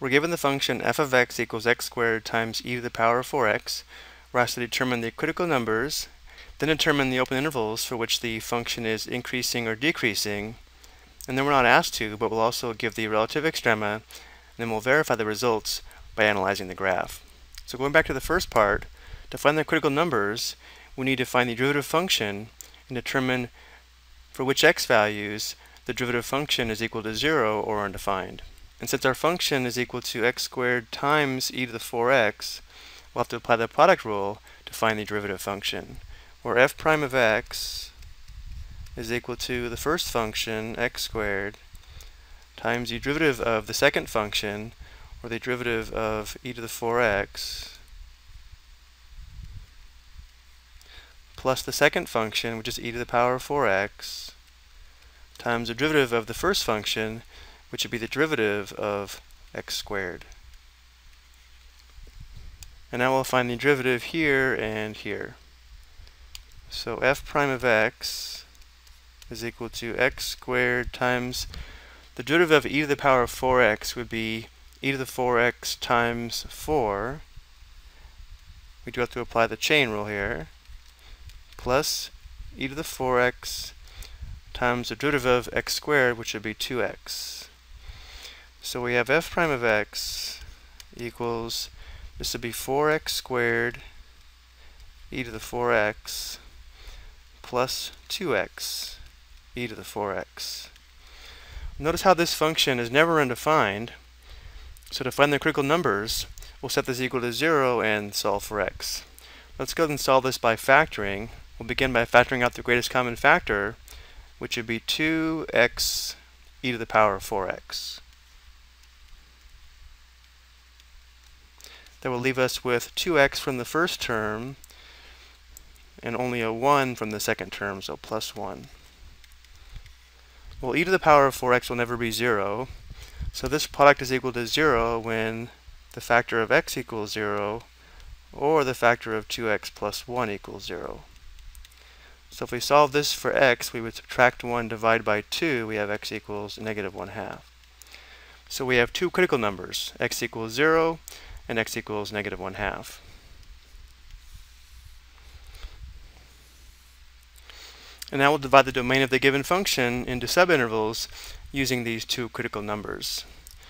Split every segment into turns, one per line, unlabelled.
We're given the function f of x equals x squared times e to the power of 4x. We're asked to determine the critical numbers, then determine the open intervals for which the function is increasing or decreasing, and then we're not asked to, but we'll also give the relative extrema, and then we'll verify the results by analyzing the graph. So going back to the first part, to find the critical numbers, we need to find the derivative function and determine for which x values the derivative function is equal to 0 or undefined. And since our function is equal to x squared times e to the 4x, we'll have to apply the product rule to find the derivative function, where f prime of x is equal to the first function, x squared, times the derivative of the second function, or the derivative of e to the 4x, plus the second function, which is e to the power of 4x, times the derivative of the first function, which would be the derivative of x squared. And now we'll find the derivative here and here. So f prime of x is equal to x squared times the derivative of e to the power of 4x would be e to the 4x times 4. We do have to apply the chain rule here, plus e to the 4x times the derivative of x squared, which would be 2x. So we have f prime of x equals, this would be 4x squared e to the 4x plus 2x e to the 4x. Notice how this function is never undefined. So to find the critical numbers, we'll set this equal to 0 and solve for x. Let's go ahead and solve this by factoring. We'll begin by factoring out the greatest common factor, which would be 2x e to the power of 4x. That will leave us with 2x from the first term and only a 1 from the second term, so plus 1. Well, e to the power of 4x will never be 0, so this product is equal to 0 when the factor of x equals 0 or the factor of 2x plus 1 equals 0. So if we solve this for x, we would subtract 1 divided by 2, we have x equals negative 1/2. So we have two critical numbers, x equals 0 and x equals negative 1/2. And now we'll divide the domain of the given function into subintervals using these two critical numbers.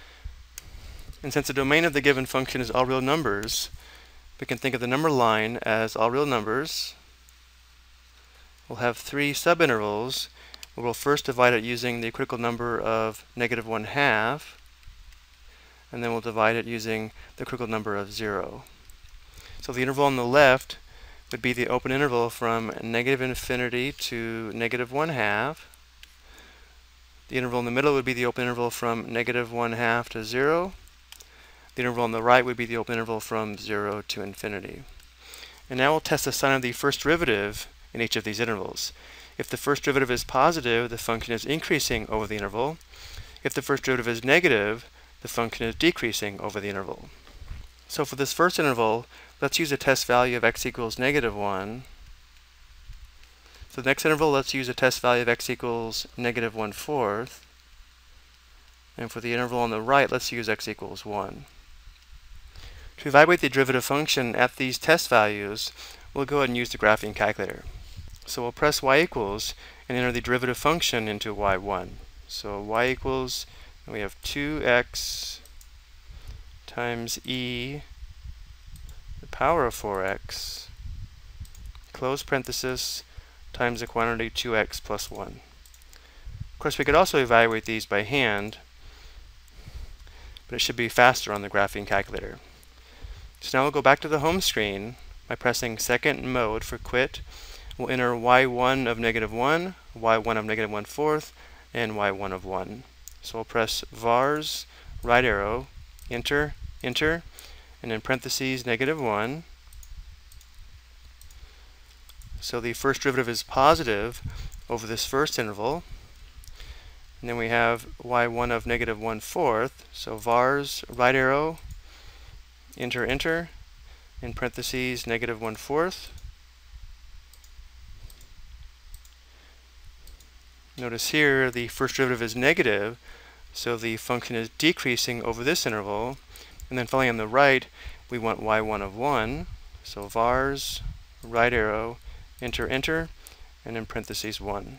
And since the domain of the given function is all real numbers, we can think of the number line as all real numbers. We'll have three subintervals where we'll first divide it using the critical number of negative 1/2, and then we'll divide it using the critical number of 0. So the interval on the left would be the open interval from negative infinity to negative 1/2. The interval in the middle would be the open interval from negative 1/2 to 0. The interval on the right would be the open interval from 0 to infinity. And now we'll test the sign of the first derivative in each of these intervals. If the first derivative is positive, the function is increasing over the interval. If the first derivative is negative, the function is decreasing over the interval. So for this first interval, let's use a test value of x equals negative 1. For the next interval, let's use a test value of x equals negative 1/4. And for the interval on the right, let's use x equals 1. To evaluate the derivative function at these test values, we'll go ahead and use the graphing calculator. So we'll press y equals and enter the derivative function into y1. So y equals, and we have 2x times e to the power of 4x, close parenthesis, times the quantity 2x plus 1. Of course, we could also evaluate these by hand, but it should be faster on the graphing calculator. So now we'll go back to the home screen by pressing second mode for quit. We'll enter y1 of negative 1, y1 of negative 1/4, and y1 of 1. So we'll press vars, right arrow, enter, enter, and in parentheses negative 1. So the first derivative is positive over this first interval. And then we have y1 of negative 1/4. So vars, right arrow, enter, enter, in parentheses negative 1/4. Notice here the first derivative is negative, So the function is decreasing over this interval. And then finally on the right, we want y1 of 1. So vars, right arrow, enter, enter, and in parentheses 1.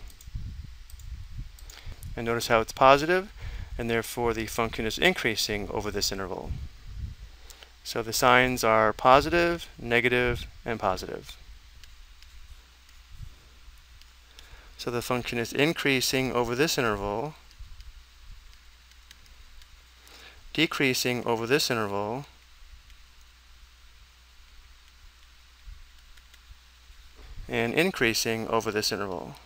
And notice how it's positive, and therefore the function is increasing over this interval. So the signs are positive, negative, and positive. So the function is increasing over this interval, decreasing over this interval, and increasing over this interval.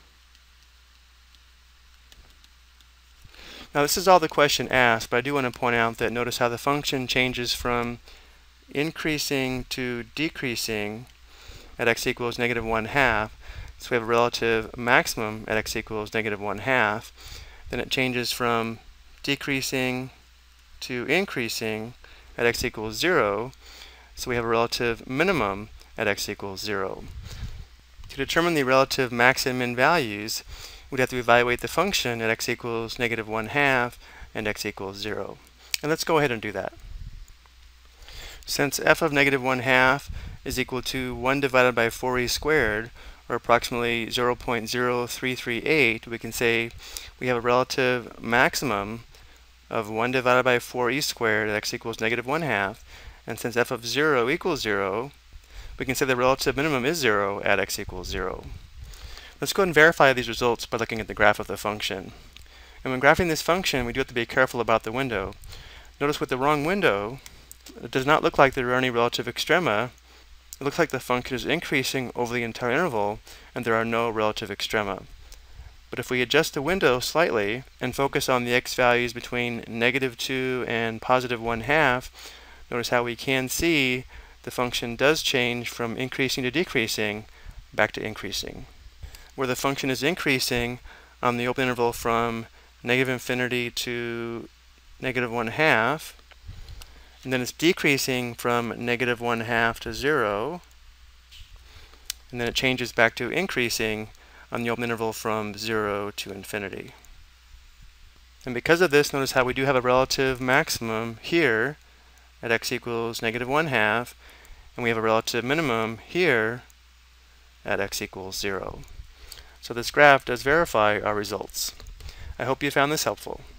Now this is all the question asked, but I do want to point out that notice how the function changes from increasing to decreasing at x equals negative 1/2. So we have a relative maximum at x equals negative 1/2. Then it changes from decreasing to increasing at x equals 0. So we have a relative minimum at x equals 0. To determine the relative max and min values, we'd have to evaluate the function at x equals negative 1/2 and x equals 0. And let's go ahead and do that. Since f of negative 1/2 is equal to 1 divided by 4e squared, or approximately 0.0338, we can say we have a relative maximum of 1 divided by 4e squared at x equals negative 1/2. And since f of 0 equals 0, we can say the relative minimum is 0 at x equals 0. Let's go ahead and verify these results by looking at the graph of the function. And when graphing this function, we do have to be careful about the window. Notice with the wrong window, it does not look like there are any relative extrema. It looks like the function is increasing over the entire interval, and there are no relative extrema. But if we adjust the window slightly and focus on the x values between negative 2 and positive 1/2, notice how we can see the function does change from increasing to decreasing back to increasing. Where the function is increasing on the open interval from negative infinity to negative 1/2, and then it's decreasing from negative 1/2 to 0, and then it changes back to increasing on the open interval from 0 to infinity. And because of this, notice how we do have a relative maximum here at x equals negative 1/2, and we have a relative minimum here at x equals 0. So this graph does verify our results. I hope you found this helpful.